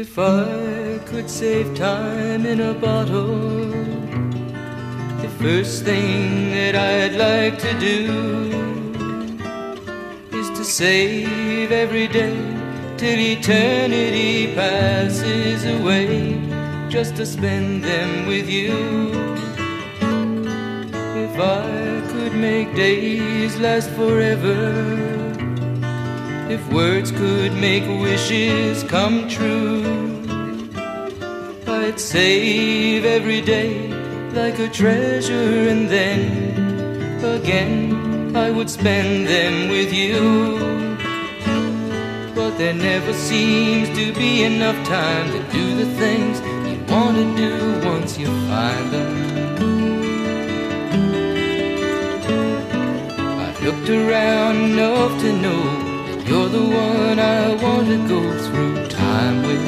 If I could save time in a bottle, the first thing that I'd like to do is to save every day till eternity passes away, just to spend them with you. If I could make days last forever, if words could make wishes come true, I'd save every day like a treasure, and then again I would spend them with you. But there never seems to be enough time to do the things you want to do once you find them. I've looked around enough to know you're the one I want to go through time with.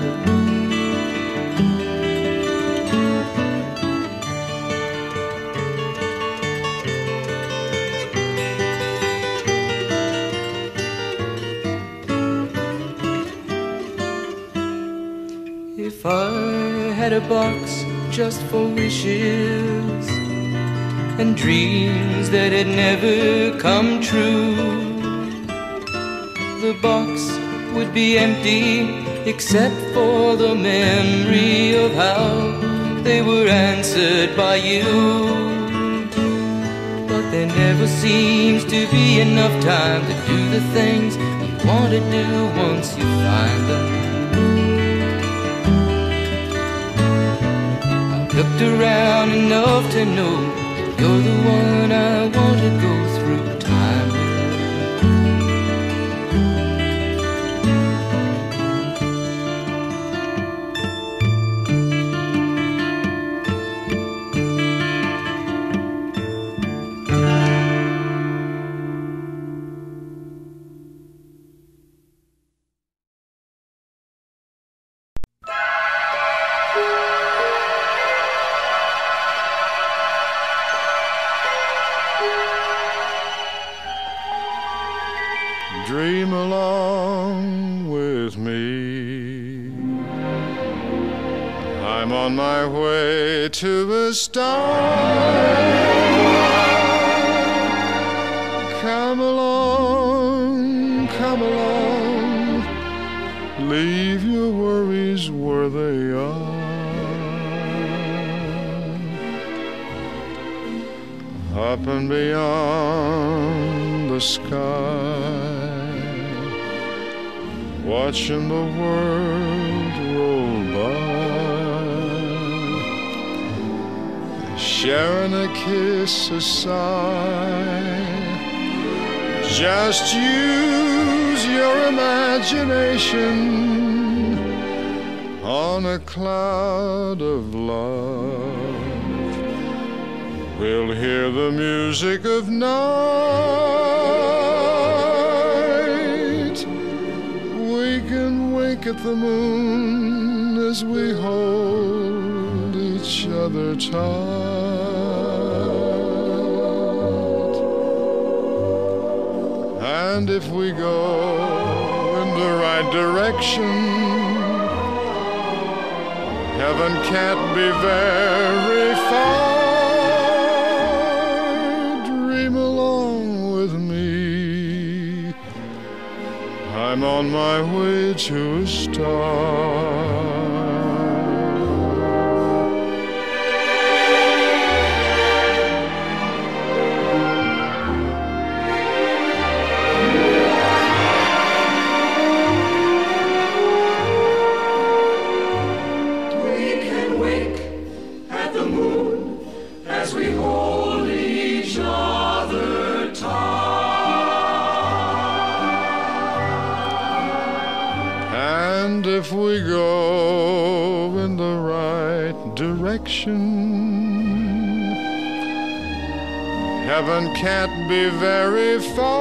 If I had a box just for wishes and dreams that had never come true, the box would be empty except for the memory of how they were answered by you. But there never seems to be enough time to do the things you want to do once you find them. I've looked around enough to know you're the one I want to go through time with. Dream along with me. I'm on my way to a star. Come along, come along. Leave your worries where they are. Up and beyond the sky, watching the world roll by, sharing a kiss, a sigh. Just use your imagination on a cloud of love. We'll hear the music of night. We can wink at the moon as we hold each other tight. And if we go in the right direction, heaven can't be very far. Dream along with me. I'm on my way to a star. And if we go in the right direction, heaven can't be very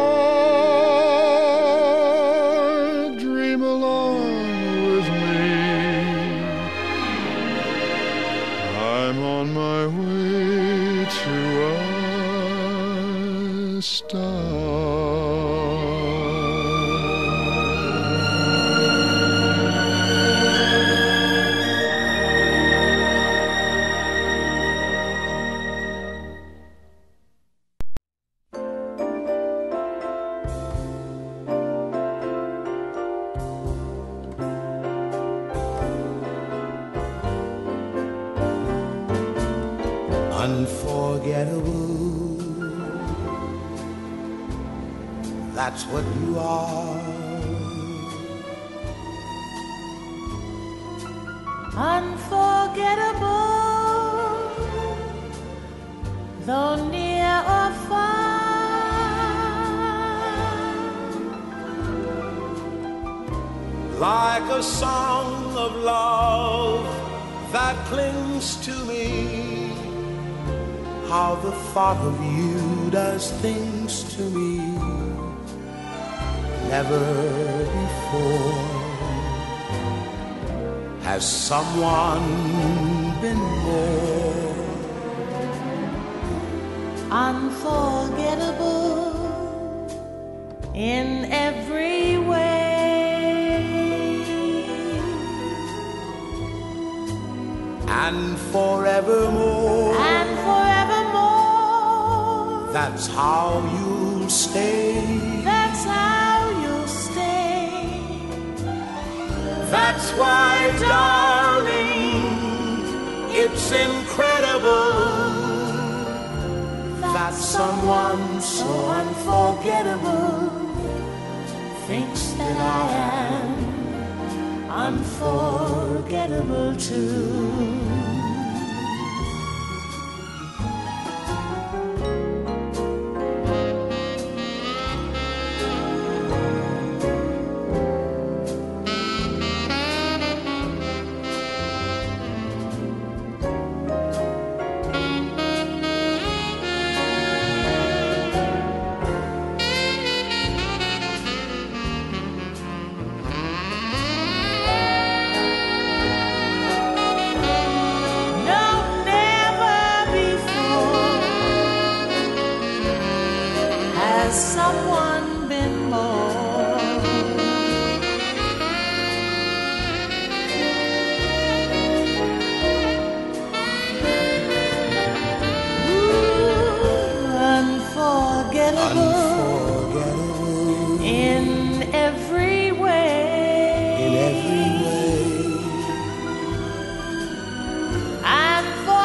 far. Dream along with me. I'm on my way to a star. that's what you are. Unforgettable, though near or far, like a song of love that clings to me. How the thought of you does things to me never before. Has someone been more unforgettable in every way, and forevermore? And forevermore, that's how you'll stay. That's how you'll stay. That's why, darling, it's incredible that someone so unforgettable thinks that I am unforgettable too. Someone been more unforgettable in every way, and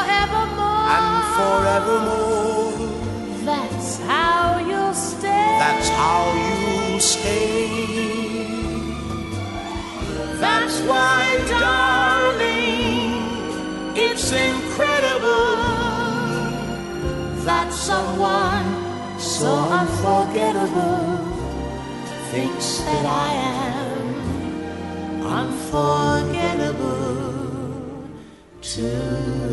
forevermore, that's how you'll stay. That's how you'll stay. That's why, darling, it's incredible that someone so unforgettable thinks that I am unforgettable too.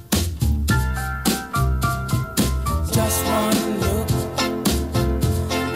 Just one look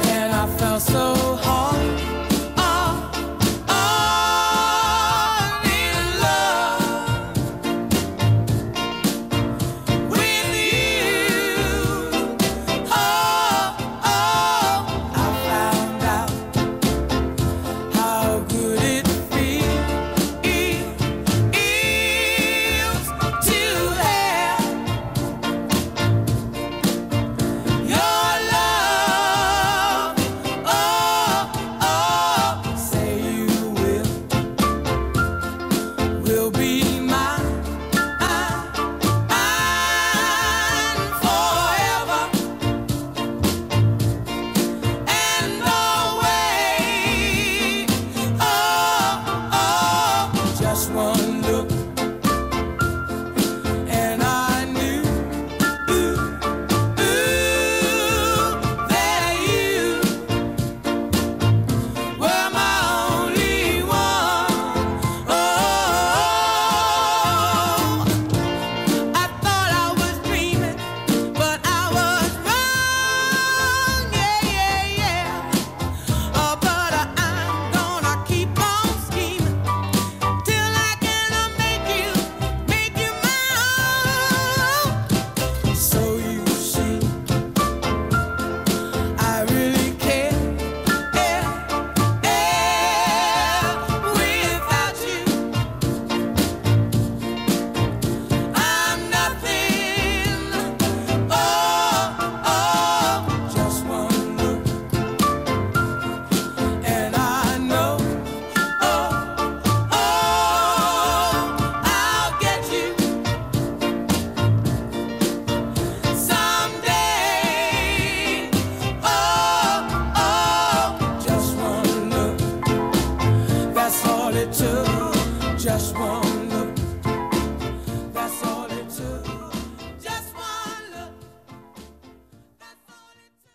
Just one look, that's all it took. Just one look, that's all it took.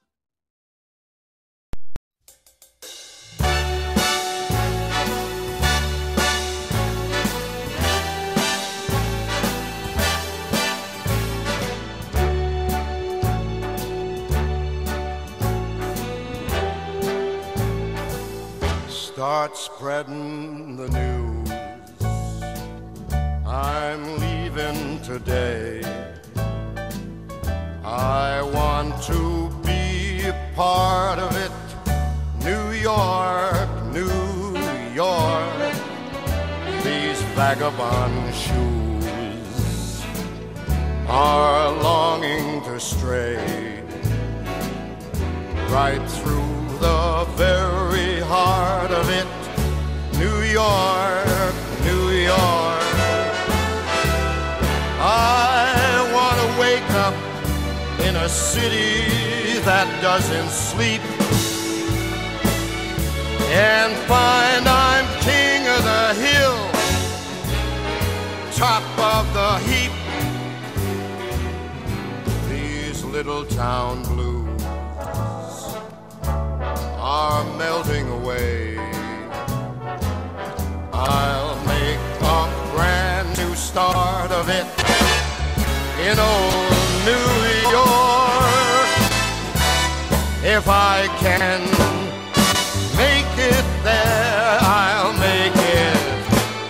Start spreading the news. I'm leaving today. I want to be a part of it. New York, New York. These vagabond shoes are longing to stray right through the very heart of it. New York, New York. I want to wake up in a city that doesn't sleep and find I'm king of the hill, top of the heap. These little town blues are melting away. I'll make a brand new start of it in old New York. If I can make it there, I'll make it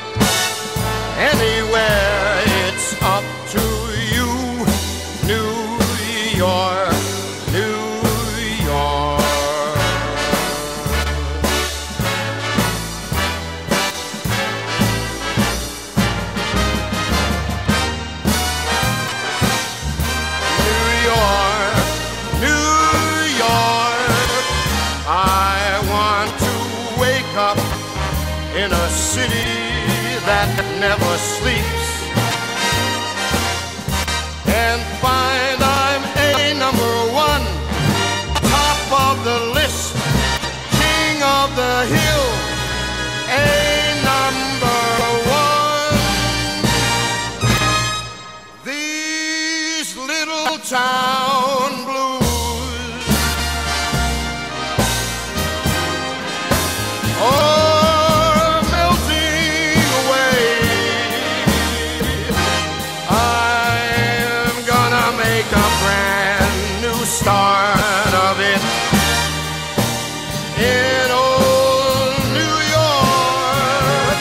anywhere. It's up to you, New York, New York. In a city that never sleeps and find I'm a number one, top of the list, king of the hill, a number one. These little town blues, oh, start of it in old New York.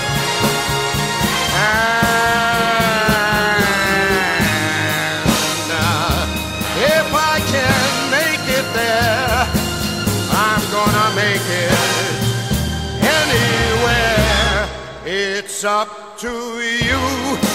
And if I can make it there, I'm gonna make it anywhere. It's up to you,